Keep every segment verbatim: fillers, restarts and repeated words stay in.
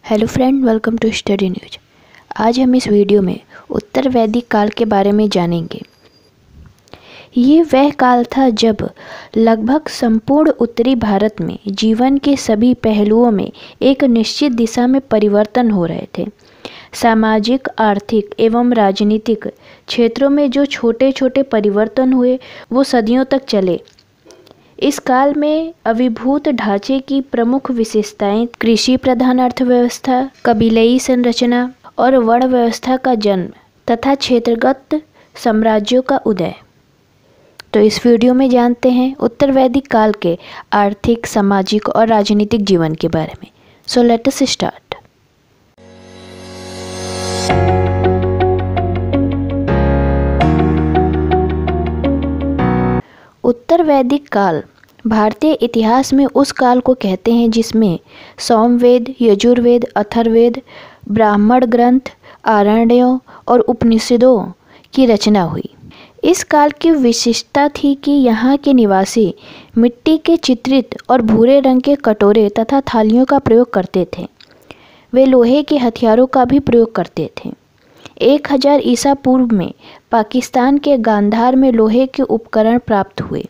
Hello friend, welcome to study news. आज हम इस वीडियो में उत्तर वैदिक काल के बारे में जानेंगे। ये वह काल था जब लगभग संपूर्ण उत्तरी भारत में जीवन के सभी पहलुओं में एक निश्चित दिशा में परिवर्तन हो रहे थे। सामाजिक, आर्थिक एवं राजनीतिक क्षेत्रों में जो छोटे छोटे परिवर्तन हुए वो सदियों तक चले। इस काल में अभिभूत ढांचे की प्रमुख विशेषताएं कृषि प्रधान अर्थव्यवस्था, कबीलई संरचना और वर्ण व्यवस्था का जन्म तथा क्षेत्रगत साम्राज्यों का उदय। तो इस वीडियो में जानते हैं उत्तर वैदिक काल के आर्थिक, सामाजिक और राजनीतिक जीवन के बारे में। So let us start. उत्तर वैदिक काल भारतीय इतिहास में उस काल को कहते हैं जिसमें सामवेद, यजुर्वेद, अथर्ववेद, ब्राह्मण ग्रंथ, आरण्यों और उपनिषदों की रचना हुई। इस काल की विशिष्टता थी कि यहाँ के निवासी मिट्टी के चित्रित और भूरे रंग के कटोरे तथा थालियों का प्रयोग करते थे। वे लोहे के हथियारों का भी प्रयोग करते थे। एक हजार ईसा पूर्व में पाकिस्तान के गांधार में लोहे के उपकरण प्राप्त हुए।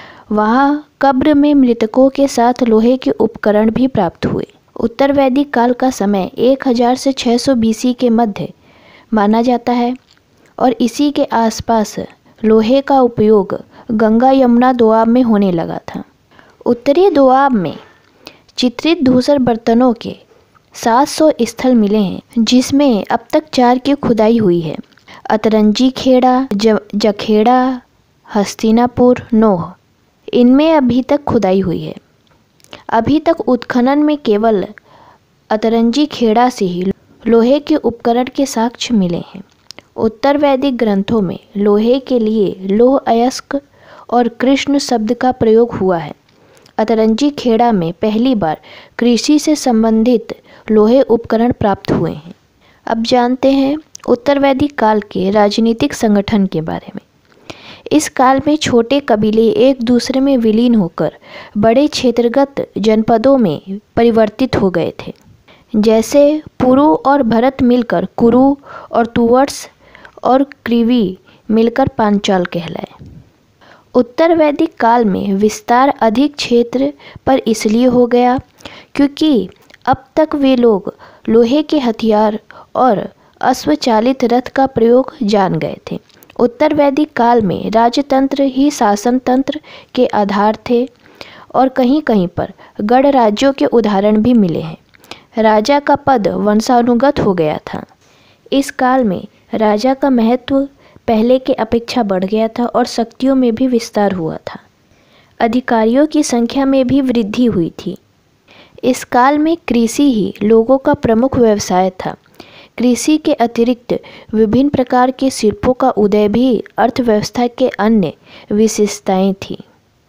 वहाँ कब्र में मृतकों के साथ लोहे के उपकरण भी प्राप्त हुए। उत्तर वैदिक काल का समय एक हजार से छह सौ बीसी के मध्य माना जाता है और इसी के आसपास लोहे का उपयोग गंगा यमुना दोआब में होने लगा था। उत्तरी दोआब में चित्रित धूसर बर्तनों के सात सौ स्थल मिले हैं, जिसमें अब तक चार की खुदाई हुई है। अतरंजी खेड़ा, जखेड़ा, हस्तिनापुर, नोह, इनमें अभी तक खुदाई हुई है। अभी तक उत्खनन में केवल अतरंजी खेड़ा से ही लोहे के उपकरण के साक्ष्य मिले हैं। उत्तर वैदिक ग्रंथों में लोहे के लिए लोह अयस्क और कृष्ण शब्द का प्रयोग हुआ है। अतरंजी खेड़ा में पहली बार कृषि से संबंधित लोहे उपकरण प्राप्त हुए हैं। अब जानते हैं उत्तर वैदिक काल के राजनीतिक संगठन के बारे में। इस काल में छोटे कबीले एक दूसरे में विलीन होकर बड़े क्षेत्रगत जनपदों में परिवर्तित हो गए थे। जैसे पुरु और भरत मिलकर कुरु और तुवर्स और क्रीवी मिलकर पांचाल कहलाए। उत्तर वैदिक काल में विस्तार अधिक क्षेत्र पर इसलिए हो गया क्योंकि अब तक वे लोग लोहे के हथियार और अश्वचालित रथ का प्रयोग जान गए थे। उत्तर वैदिक काल में राजतंत्र ही शासन तंत्र के आधार थे और कहीं कहीं पर गढ़ राज्यों के उदाहरण भी मिले हैं। राजा का पद वंशानुगत हो गया था। इस काल में राजा का महत्व पहले के अपेक्षा बढ़ गया था और शक्तियों में भी विस्तार हुआ था। अधिकारियों की संख्या में भी वृद्धि हुई थी। इस काल में कृषि ही लोगों का प्रमुख व्यवसाय था। कृषि के अतिरिक्त विभिन्न प्रकार के शिल्पों का उदय भी अर्थव्यवस्था के अन्य विशेषताएं थीं।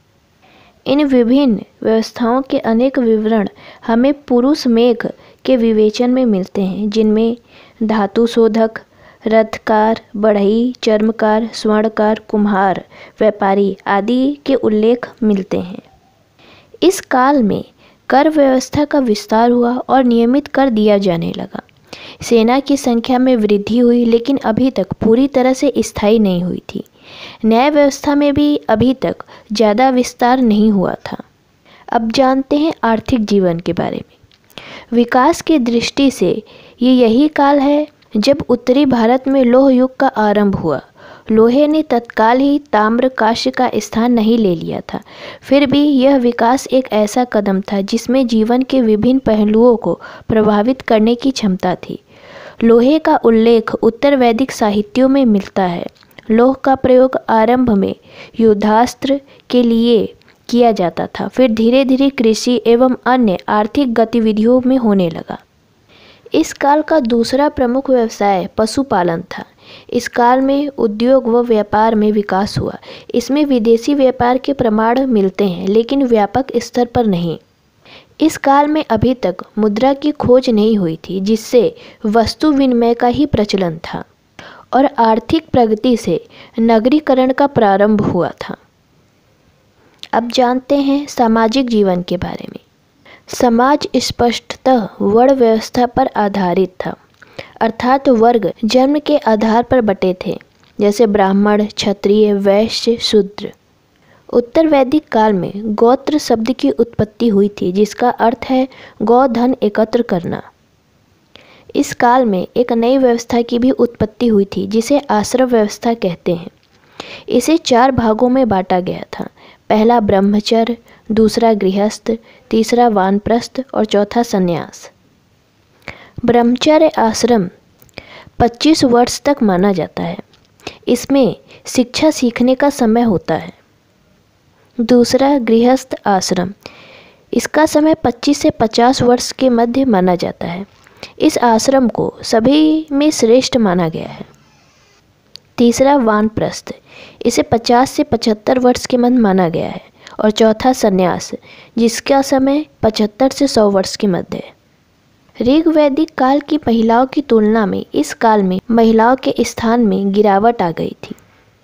इन विभिन्न व्यवस्थाओं के अनेक विवरण हमें पुरुष मेघ के विवेचन में मिलते हैं, जिनमें धातु शोधक, रथकार, बढ़ई, चर्मकार, स्वर्णकार, कुम्हार, व्यापारी आदि के उल्लेख मिलते हैं। इस काल में कर व्यवस्था का विस्तार हुआ और नियमित कर दिया जाने लगा। सेना की संख्या में वृद्धि हुई, लेकिन अभी तक पूरी तरह से स्थायी नहीं हुई थी। न्याय व्यवस्था में भी अभी तक ज़्यादा विस्तार नहीं हुआ था। अब जानते हैं आर्थिक जीवन के बारे में। विकास की दृष्टि से ये यही काल है जब उत्तरी भारत में लोह युग का आरंभ हुआ। लोहे ने तत्काल ही ताम्र कांस्य का स्थान नहीं ले लिया था, फिर भी यह विकास एक ऐसा कदम था जिसमें जीवन के विभिन्न पहलुओं को प्रभावित करने की क्षमता थी। लोहे का उल्लेख उत्तर वैदिक साहित्यों में मिलता है। लोह का प्रयोग आरंभ में युद्धास्त्र के लिए किया जाता था, फिर धीरे धीरे कृषि एवं अन्य आर्थिक गतिविधियों में होने लगा। इस काल का दूसरा प्रमुख व्यवसाय पशुपालन था। इस काल में उद्योग व व्यापार में विकास हुआ। इसमें विदेशी व्यापार के प्रमाण मिलते हैं, लेकिन व्यापक स्तर पर नहीं। इस काल में अभी तक मुद्रा की खोज नहीं हुई थी, जिससे वस्तु विनिमय का ही प्रचलन था और आर्थिक प्रगति से नगरीकरण का प्रारंभ हुआ था। अब जानते हैं सामाजिक जीवन के बारे में। समाज स्पष्टतः वर्ण व्यवस्था पर आधारित था, अर्थात वर्ग जन्म के आधार पर बटे थे, जैसे ब्राह्मण, क्षत्रिय, वैश्य, शूद्र। उत्तर वैदिक काल में गोत्र शब्द की उत्पत्ति हुई थी, जिसका अर्थ है गौ धन एकत्र करना। इस काल में एक नई व्यवस्था की भी उत्पत्ति हुई थी, जिसे आश्रम व्यवस्था कहते हैं। इसे चार भागों में बांटा गया था। पहला ब्रह्मचर्य, दूसरा गृहस्थ, तीसरा वानप्रस्थ और चौथा संन्यास। ब्रह्मचर्य आश्रम पच्चीस वर्ष तक माना जाता है। इसमें शिक्षा सीखने का समय होता है। दूसरा गृहस्थ आश्रम, इसका समय पच्चीस से पचास वर्ष के मध्य माना जाता है। इस आश्रम को सभी में श्रेष्ठ माना गया है। तीसरा वानप्रस्थ, इसे पचास से पचहत्तर वर्ष के मध्य माना गया है। और चौथा संन्यास, जिसका समय पचहत्तर से सौ वर्ष के मध्य है। ऋग वैदिक काल की महिलाओं की तुलना में इस काल में महिलाओं के स्थान में गिरावट आ गई थी।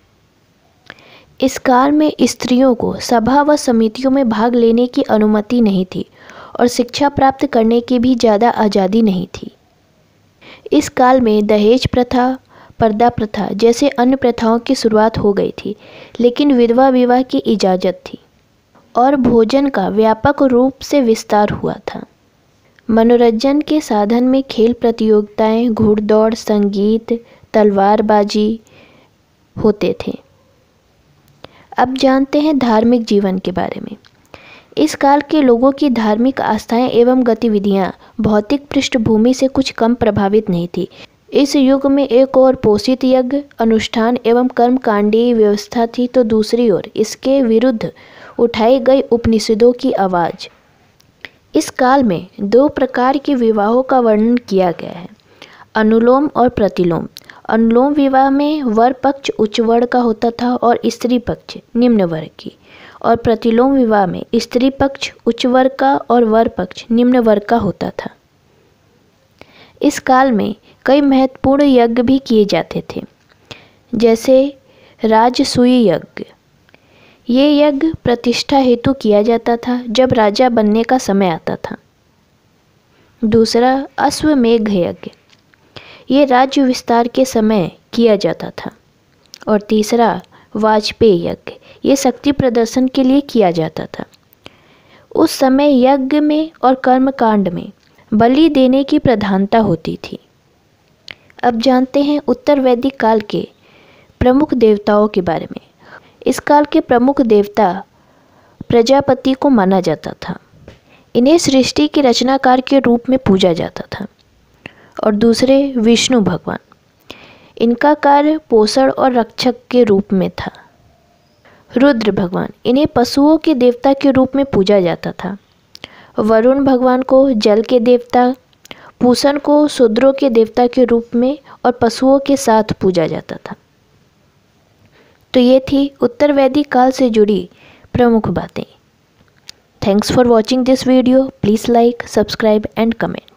इस काल में स्त्रियों को सभा व समितियों में भाग लेने की अनुमति नहीं थी और शिक्षा प्राप्त करने की भी ज़्यादा आज़ादी नहीं थी। इस काल में दहेज प्रथा, पर्दा प्रथा जैसे अन्य प्रथाओं की शुरुआत हो गई थी, लेकिन विधवा विवाह की इजाज़त थी और भोजन का व्यापक रूप से विस्तार हुआ था। मनोरंजन के साधन में खेल प्रतियोगिताएं, घुड़दौड़, संगीत, तलवारबाजी होते थे। अब जानते हैं धार्मिक जीवन के बारे में। इस काल के लोगों की धार्मिक आस्थाएं एवं गतिविधियां भौतिक पृष्ठभूमि से कुछ कम प्रभावित नहीं थी। इस युग में एक ओर पोषित यज्ञ, अनुष्ठान एवं कर्मकांडीय व्यवस्था थी, तो दूसरी ओर इसके विरुद्ध उठाई गई उपनिषदों की आवाज़। इस काल में दो प्रकार के विवाहों का वर्णन किया गया है, अनुलोम और प्रतिलोम। अनुलोम विवाह में वर पक्ष उच्च वर्ग का होता था और स्त्री पक्ष निम्न वर्ग की, और प्रतिलोम विवाह में स्त्री पक्ष उच्च वर्ग का और वर पक्ष निम्न वर्ग का होता था। इस काल में कई महत्वपूर्ण यज्ञ भी किए जाते थे, जैसे राजसूय यज्ञ। ये यज्ञ प्रतिष्ठा हेतु किया जाता था जब राजा बनने का समय आता था। दूसरा अश्वमेघ यज्ञ, ये राज्य विस्तार के समय किया जाता था। और तीसरा वाजपेय यज्ञ, ये शक्ति प्रदर्शन के लिए किया जाता था। उस समय यज्ञ में और कर्मकांड में बलि देने की प्रधानता होती थी। अब जानते हैं उत्तर वैदिक काल के प्रमुख देवताओं के बारे में। इस काल के प्रमुख देवता प्रजापति को माना जाता था। इन्हें सृष्टि के रचनाकार के रूप में पूजा जाता था। और दूसरे विष्णु भगवान, इनका कार्य पोषण और रक्षक के रूप में था। रुद्र भगवान, इन्हें पशुओं के देवता के रूप में पूजा जाता था। वरुण भगवान को जल के देवता, पूषण को शूद्रों के देवता के रूप में और पशुओं के साथ पूजा जाता था। तो ये थी उत्तर वैदिक काल से जुड़ी प्रमुख बातें। Thanks for watching this video. Please like, subscribe and comment.